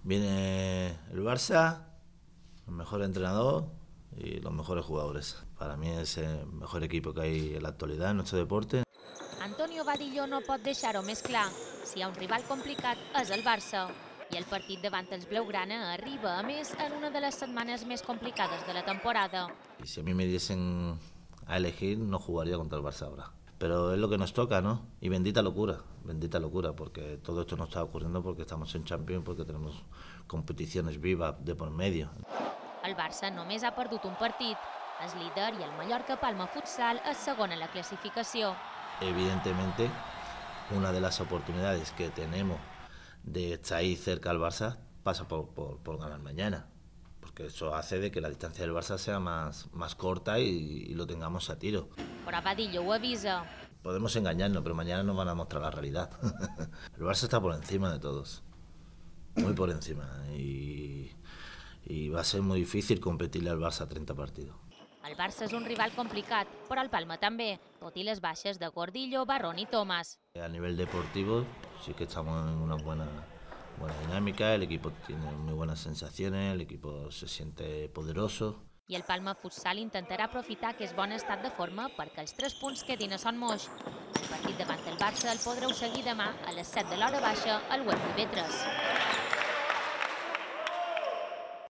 Viene el Barça, el mejor entrenador y los mejores jugadores. Para mí es el mejor equipo que hay en la actualidad en nuestro deporte. Antonio Vadillo no pot deixar-ho més clar. Si hi ha un rival complicat és el Barça. I el partit davant els blaugrana arriba, a més, en una de les setmanes més complicades de la temporada. Y si a mí me diesen a elegir, no jugaría contra el Barça ahora. Pero es lo que nos toca, ¿no? Y bendita locura, porque todo esto no está ocurriendo porque estamos en Champions, porque tenemos competiciones vivas de por medio. El Barça només ha perdut un partit. És líder i el Mallorca Palma Futsal és segon en la classificació. Evidentemente, una de las oportunidades que tenemos de estar ahí cerca al Barça pasa por ganar mañana, porque eso hace de que la distancia del Barça sea más corta y lo tengamos a tiro. Però Vadillo ho avisa. Podemos engañarnos, pero mañana nos van a mostrar la realidad. El Barça está por encima de todos, muy por encima, y va a ser muy difícil competirle al Barça a 30 partidos. El Barça és un rival complicat, però el Palma també, tot i les baixes de Gordillo, Barrón i Tomàs. A nivel deportivo sí que estamos en una buena dinámica, el equipo tiene muy buenas sensaciones, el equipo se siente poderoso. I el Palma Futsal intentarà aprofitar aquest bon estat de forma perquè els 3 punts quedin a Son Moix. El partit davant el Barça el podreu seguir demà a les 7 de l'hora baixa al web TV3.